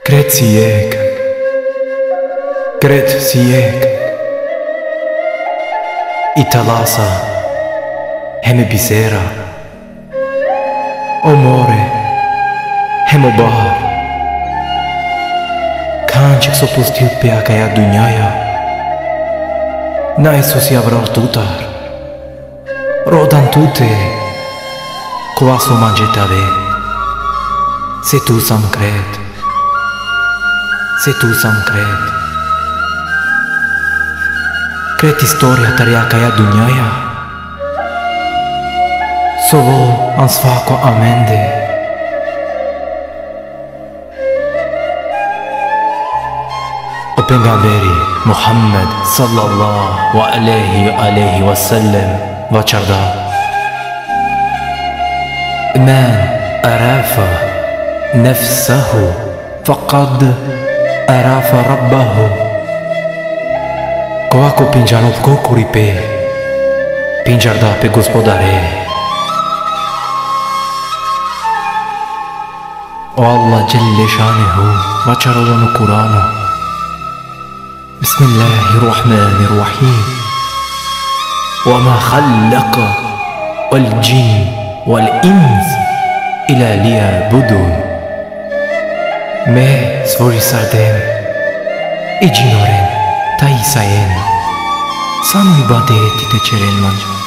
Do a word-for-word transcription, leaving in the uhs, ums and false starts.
Kret si jek, kret si jek, i talasa, heme bizera, o more, hemo bar, kanë që këso pustil pëja ka ja dunjaja, na Isus ja vrar tutar, rodan tute, kuaso mangetave, se tu sam kret, se tu sam kret. Kret historia të reja ka ja dunjaja, sovo ansfako amende. O pengamberi Muhammed sallallahu aleyhi aleyhi wasallam vaqarda, men arafa nefsahu faqad arafa rabbahu. Ko ako pinxanov kokuri pe, pinxarda pe gospodare. O Allah Jelle Shanehu vaqarada në Kurana, Bismillahirrahmanirrahim, wa ma khallaqa wal jin wal ins ila liya'budun. Me svori sarden, i gjinoren, ta i sajen, sa në i badetit e qeren manjë.